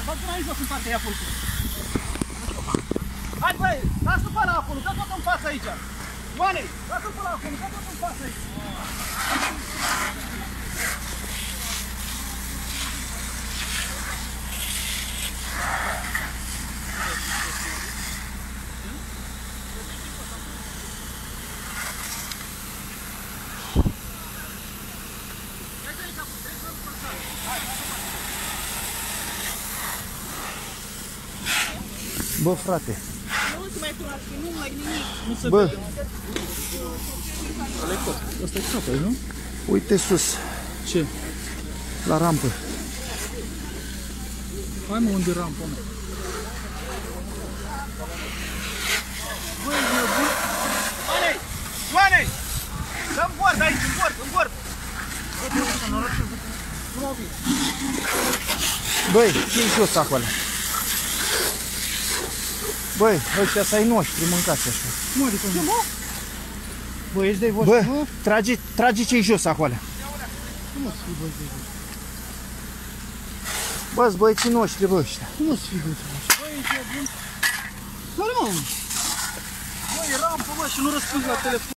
Fă-ți mai jos în partea aia acolo. Hai băi, lasă-l pe ăla acolo, că tot în față aici. Ioane, lasă-l pe ăla acolo, că tot în față aici. Bă, frate. Nu-ți mai proaște, nu mai nimic. Nu se Bă. vede. Ăsta e capăt, nu? Uite sus, Ce? la rampă. Hai mă, unde rampă, mă? Băi, nebun! Ioane! Ioane! Dă-mi bord aici, în bord! Băi, ce-i jos acolo? Băi, ăștia să ai noștri, mâncați așa. Nu, adică nu. Bă, ești de voștri, bă? Trage ce-i jos acolo. Cum o să fii băi de jos? Bă-s băieții noștri, bă, ăștia. Cum o să fii băi de jos? Băi, ești nebun? Care mă? Băi, rampă, bă, și nu răspunzi la telefon.